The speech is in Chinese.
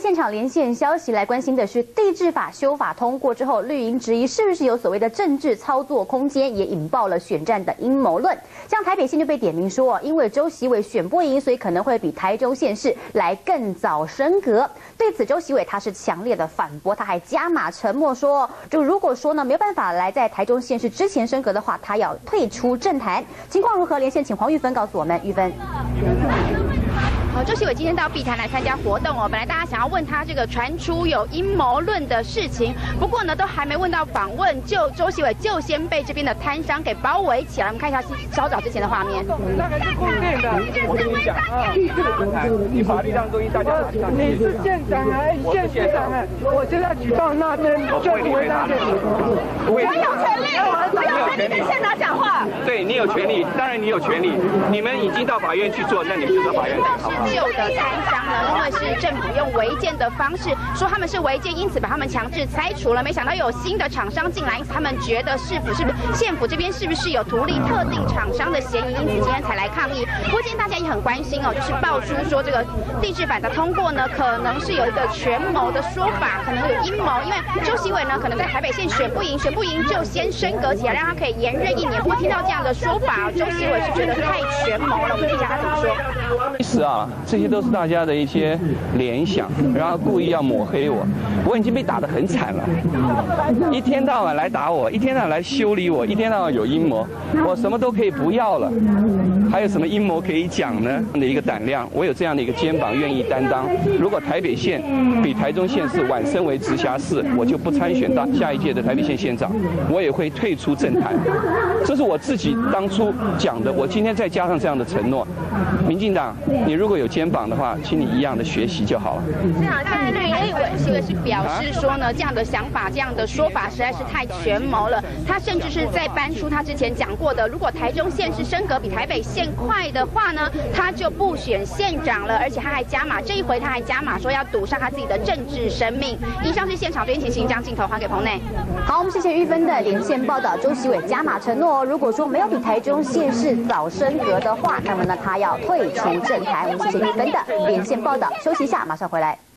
现场连线消息来关心的是，地质法修法通过之后，绿营质疑是不是有所谓的政治操作空间，也引爆了选战的阴谋论。像台北县就被点名说，因为周习伟选不赢，所以可能会比台中县市来更早升格。对此，周习伟他是强烈的反驳，他还加码沉默说，就如果说呢没有办法来在台中县市之前升格的话，他要退出政坛。情况如何？连线请黄玉芬告诉我们。玉芬。 周习伟今天到碧潭来参加活动哦，本来大家想要问他这个传出有阴谋论的事情，不过呢都还没问到访问，周习伟就先被这边的摊商给包围起来。我们看一下稍早之前的画面。 那个是固定的，我跟你讲啊，你法律上东西大家拿上去。你是县长还是县长啊？我现在举报那边就不会让你。 我有权利，我有权利跟县长讲话。 对你有权利，当然你有权利。你们已经到法院去做，那你们就到法院来，好不好？ 旧的摊商呢，因为是政府用违建的方式说他们是违建，因此把他们强制拆除了。没想到有新的厂商进来，因此他们觉得县府这边是不是有图利特定厂商的嫌疑，因此今天才来抗议。不过今天大家也很关心哦，就是爆出说这个地质法的通过呢，可能是有一个权谋的说法，可能有阴谋，因为周习伟呢可能在台北县选不赢就先升格起来，让他可以延任1年。不过听到这样的说法，周习伟是觉得太权谋了。我们听一下他怎么说。 其实啊，这些都是大家的一些联想，然后故意要抹黑我。我已经被打得很惨了，一天到晚来打我，一天到晚来修理我，一天到晚有阴谋，我什么都可以不要了，还有什么阴谋可以讲呢？的一个胆量，我有这样的一个肩膀，愿意担当。如果台北县比台中县市晚升为直辖市，我就不参选到下一届的台北县县长，我也会退出政坛。这是我自己当初讲的，我今天再加上这样的承诺。民进党，你如果有肩膀的话，请你一样的学习就好了。 是啊，现在绿营周习伟是表示说呢，这样的想法、这样的说法实在是太权谋了。他甚至是在搬出他之前讲过的，如果台中县市升格比台北县快的话呢，他就不选县长了。而且他还加码，这一回他还加码说要赌上他自己的政治生命。以上是现场最新情形，将镜头还给棚内。 好，我们谢谢玉芬的连线报道。周习伟加码承诺，如果说没有比台中县市早升格的话，那么呢他要退出政坛。我们谢谢玉芬的连线报道。休息一下，马上回来。